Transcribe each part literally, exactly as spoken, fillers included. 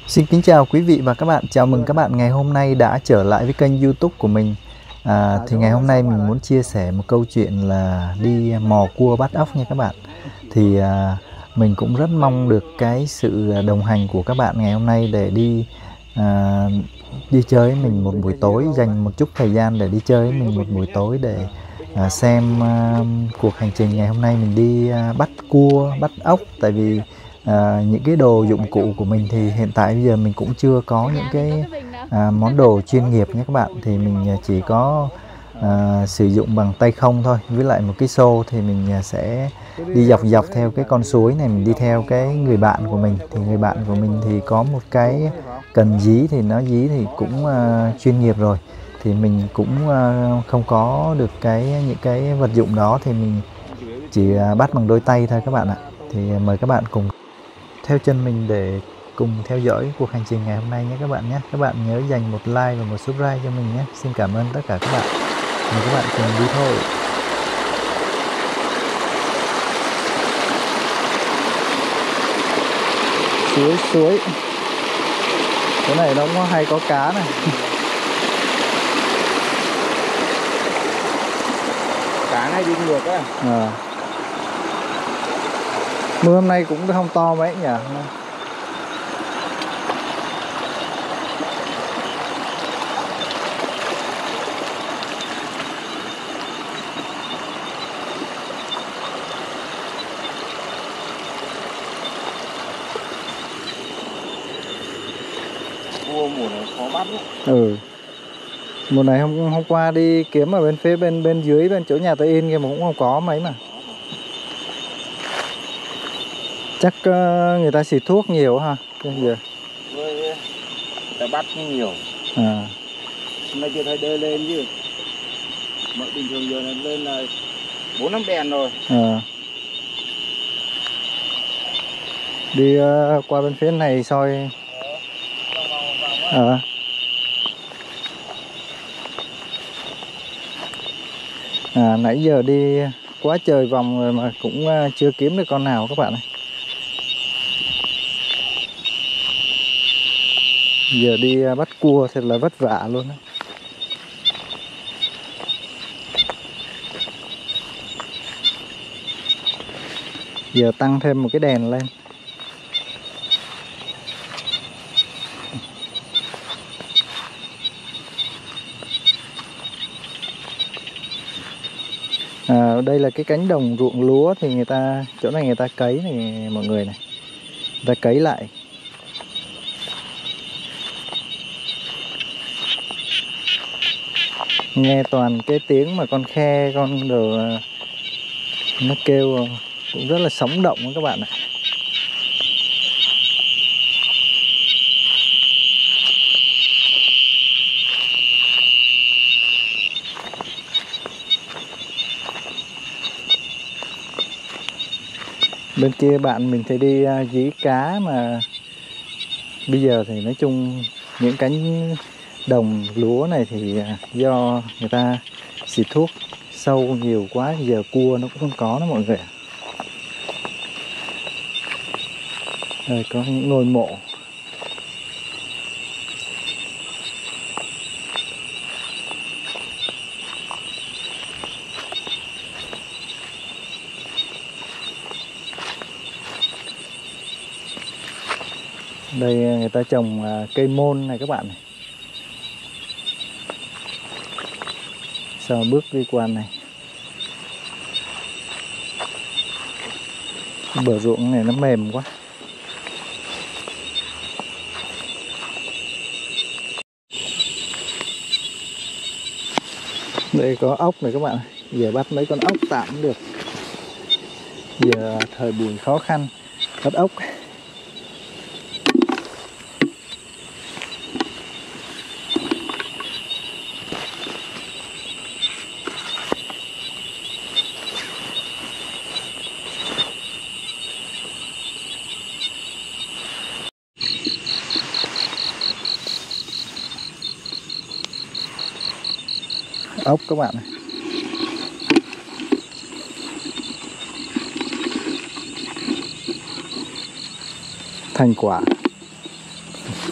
Xin kính chào quý vị và các bạn. Chào mừng các bạn ngày hôm nay đã trở lại với kênh YouTube của mình. À, thì ngày hôm nay mình muốn chia sẻ một câu chuyện là đi mò cua bắt ốc nha các bạn. Thì à, mình cũng rất mong được cái sự đồng hành của các bạn ngày hôm nay để đi à, đi chơi với mình một buổi tối, dành một chút thời gian để đi chơi với mình một buổi tối để à, xem à, cuộc hành trình ngày hôm nay mình đi à, bắt cua, bắt ốc. Tại vì À, những cái đồ dụng cụ của mình thì hiện tại bây giờ mình cũng chưa có những cái à, món đồ chuyên nghiệp nhé các bạn. Thì mình chỉ có à, sử dụng bằng tay không thôi, với lại một cái xô. Thì mình sẽ đi dọc dọc theo cái con suối này, mình đi theo cái người bạn của mình. Thì người bạn của mình thì có một cái cần dí, thì nó dí thì cũng à, chuyên nghiệp rồi. Thì mình cũng à, không có được cái những cái vật dụng đó, thì mình chỉ à, bắt bằng đôi tay thôi các bạn ạ. Thì mời các bạn cùng theo chân mình để cùng theo dõi cuộc hành trình ngày hôm nay nhé các bạn nhé. Các bạn nhớ dành một like và một subscribe cho mình nhé. Xin cảm ơn tất cả các bạn. Mời các bạn cùng đi thôi. Suối suối. Cái này nó có hay có cá này. Cá này đi ngược á. À. Mưa hôm nay cũng không to mấy nhỉ. Cua mùa này khó bắt lắm. Ừ. Mùa này hôm hôm qua đi kiếm ở bên phía bên bên dưới bên chỗ nhà tôi in kia mà cũng không có mấy mà. Chắc uh, người ta xịt thuốc nhiều ha. Bây giờ Người ta bắt nhiều. À. Hôm nay chưa thấy đê lên chứ. Mà bình thường giờ này lên là bốn năm đèn rồi. À. Đi uh, qua bên phía này soi. À. À, nãy giờ đi quá trời vòng rồi mà cũng uh, chưa kiếm được con nào các bạn ơi. Giờ đi uh, bắt cua thật là vất vả luôn đó. Giờ tăng thêm một cái đèn lên. À, đây là cái cánh đồng ruộng lúa, thì người ta chỗ này người ta cấy này mọi người này, người ta cấy lại. Nghe toàn cái tiếng mà con khe con đồ nó kêu cũng rất là sống động đó các bạn ạ. Bên kia bạn mình thì đi uh, dí cá, mà bây giờ thì nói chung những cánh đồng lúa này thì uh, do người ta xịt thuốc sâu nhiều quá, giờ cua nó cũng không có đó mọi người. Đây có những ngôi mộ. Đây người ta trồng cây môn này các bạn này. Sao bước đi qua này. Bờ ruộng này nó mềm quá. Đây có ốc này các bạn. Giờ bắt mấy con ốc tạm cũng được. Giờ thời buổi khó khăn, bắt ốc. Ốc các bạn này. Thành quả.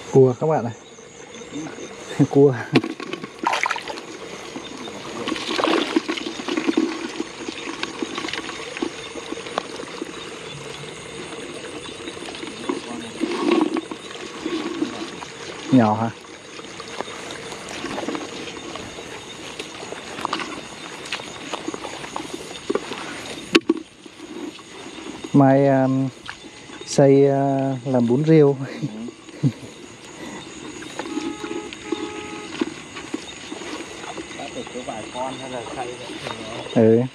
Cua các bạn này. Cua. Nhỏ hả? Mai um, xây uh, làm bún riêu. Bắt được có vài con hay là xây vậy thì nó... Ừ.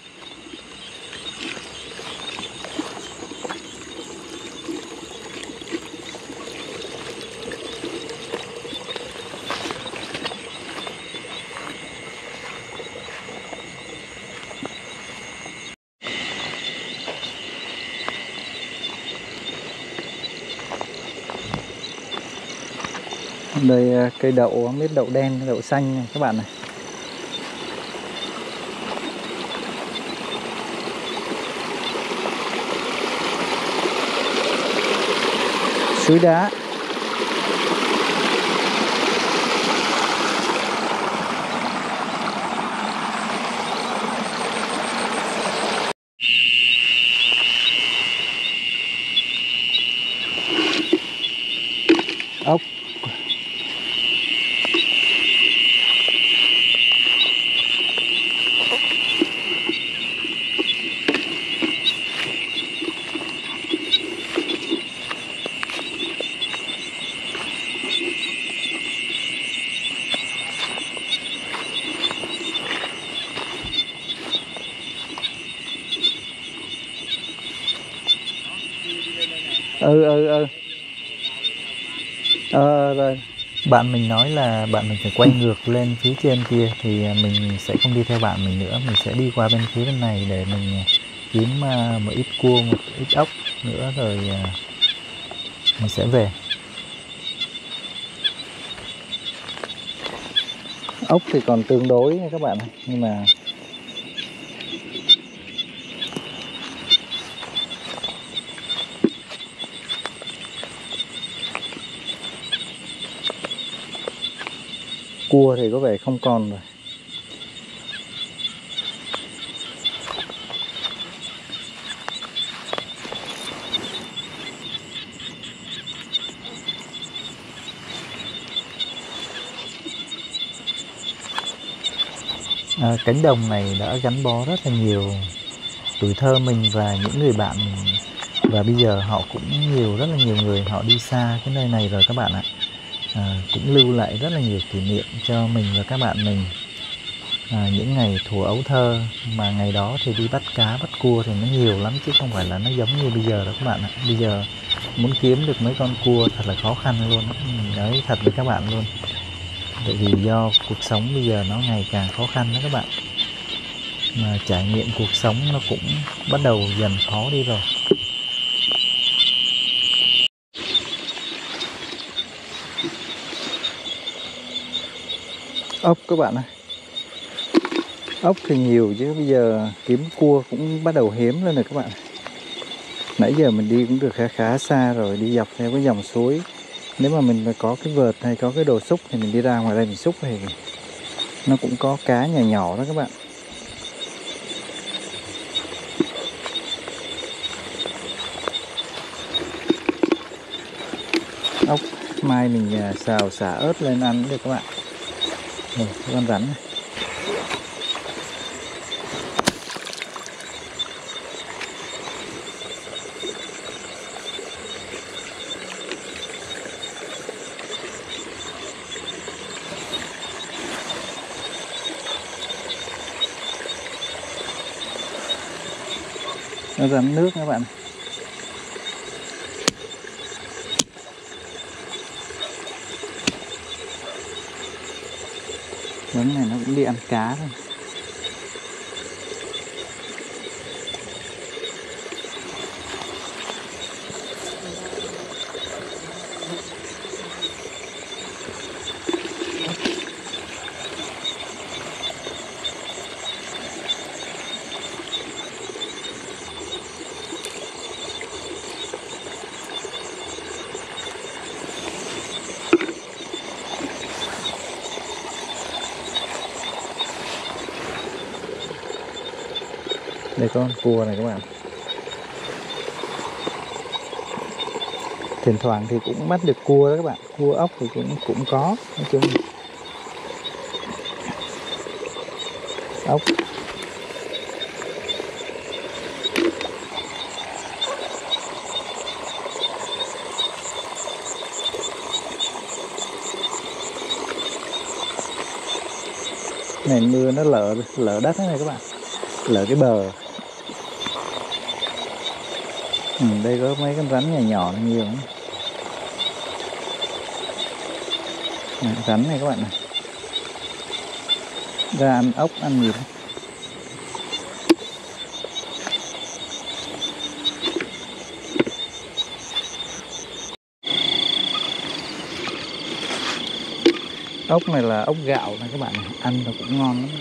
Đây cây đậu, biết đậu đen, đậu xanh này các bạn này. Suối đá. Ốc. Ừ ừ ừ. Ờ rồi. Bạn mình nói là bạn mình phải quay ngược lên phía trên kia thì mình sẽ không đi theo bạn mình nữa, mình sẽ đi qua bên phía bên này để mình kiếm một ít cua, một ít ốc nữa rồi mình sẽ về. Ốc thì còn tương đối nha các bạn, nhưng mà cua thì có vẻ không còn rồi. À, cánh đồng này đã gắn bó rất là nhiều tuổi thơ mình và những người bạn mình, và bây giờ họ cũng nhiều rất là nhiều người họ đi xa cái nơi này rồi các bạn ạ. À, cũng lưu lại rất là nhiều kỷ niệm cho mình và các bạn mình. À, những ngày thuở ấu thơ, mà ngày đó thì đi bắt cá bắt cua thì nó nhiều lắm chứ không phải là nó giống như bây giờ đó các bạn ạ. Bây giờ muốn kiếm được mấy con cua thật là khó khăn luôn, đấy thật với các bạn luôn. Tại vì do cuộc sống bây giờ nó ngày càng khó khăn đó các bạn, mà trải nghiệm cuộc sống nó cũng bắt đầu dần khó đi rồi. Ốc các bạn ơi. Ốc thì nhiều chứ bây giờ kiếm cua cũng bắt đầu hiếm lên rồi các bạn. Nãy giờ mình đi cũng được khá khá xa rồi, đi dọc theo cái dòng suối. Nếu mà mình có cái vợt hay có cái đồ xúc thì mình đi ra ngoài đây mình xúc thì nó cũng có cá nhỏ nhỏ đó các bạn. Ốc mai mình xào xả ớt lên ăn cũng được các bạn. Đây, con rắn này. Nó rắn nước các bạn. Rắn này nó cũng đi ăn cá thôi. Đây có con cua này các bạn. Thỉnh thoảng thì cũng bắt được cua đó các bạn, cua ốc thì cũng cũng có, nói chung ốc. Này mưa nó lở lở đất thế này các bạn, lở cái bờ. Ừ, đây có mấy con rắn nhỏ nhỏ nhiều lắm. Này, rắn này các bạn này, ra ăn ốc ăn gì đấy. Ốc này là ốc gạo này các bạn này, ăn nó cũng ngon lắm.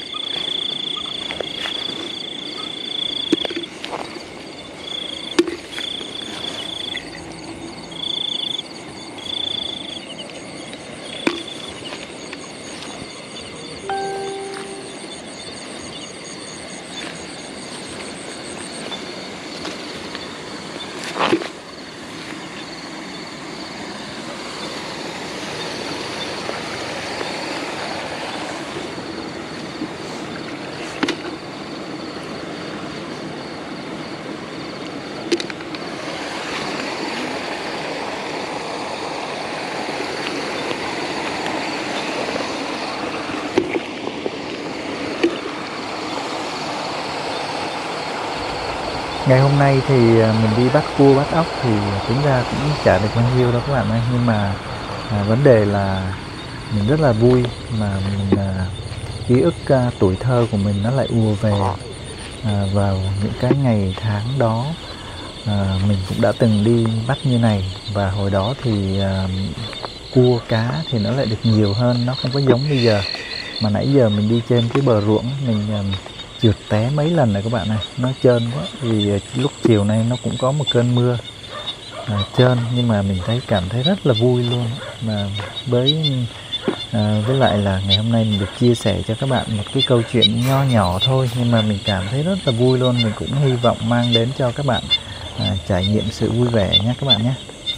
Ngày hôm nay thì mình đi bắt cua bắt ốc thì tính ra cũng chả được bao nhiêu đâu các bạn ơi, nhưng mà à, vấn đề là mình rất là vui mà mình à, ký ức à, tuổi thơ của mình nó lại ùa về à, vào những cái ngày tháng đó. à, mình cũng đã từng đi bắt như này, và hồi đó thì à, cua cá thì nó lại được nhiều hơn, nó không có giống bây giờ. Mà nãy giờ mình đi trên cái bờ ruộng mình à, trượt té mấy lần này các bạn này, nó trơn quá. Vì lúc chiều nay nó cũng có một cơn mưa à, trơn, nhưng mà mình thấy cảm thấy rất là vui luôn. Mà với à, với lại là ngày hôm nay mình được chia sẻ cho các bạn một cái câu chuyện nho nhỏ thôi, nhưng mà mình cảm thấy rất là vui luôn. Mình cũng hy vọng mang đến cho các bạn à, trải nghiệm sự vui vẻ nhé các bạn nhé.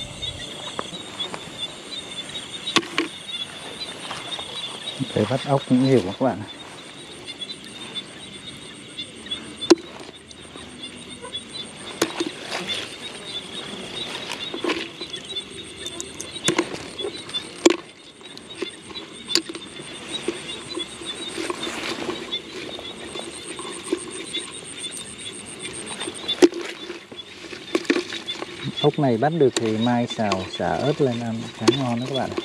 Để bắt ốc cũng nhiều quá các bạn. Ốc này bắt được thì mai xào xả ớt lên ăn khá ngon đó các bạn.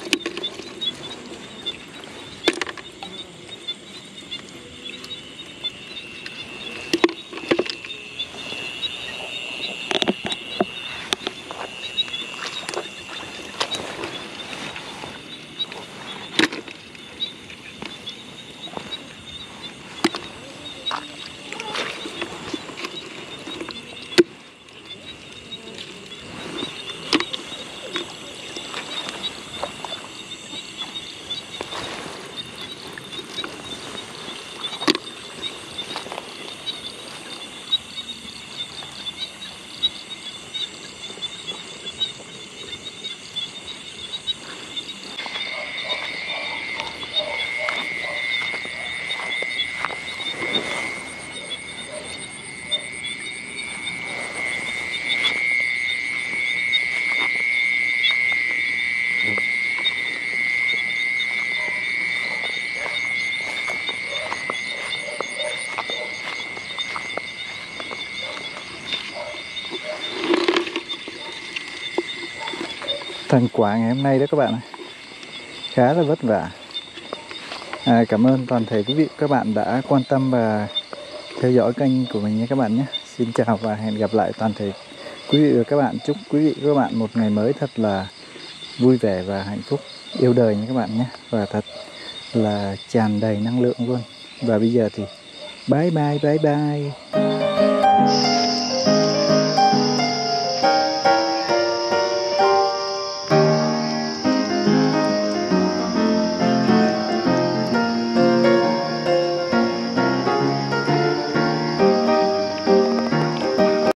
Thành quả ngày hôm nay đó các bạn, khá là vất vả. À, cảm ơn toàn thể quý vị các bạn đã quan tâm và theo dõi kênh của mình nhé các bạn nhé. Xin chào và hẹn gặp lại toàn thể quý vị và các bạn. Chúc quý vị và các bạn một ngày mới thật là vui vẻ và hạnh phúc, yêu đời nhé các bạn nhé, và thật là tràn đầy năng lượng luôn. Và bây giờ thì bye bye bye bye.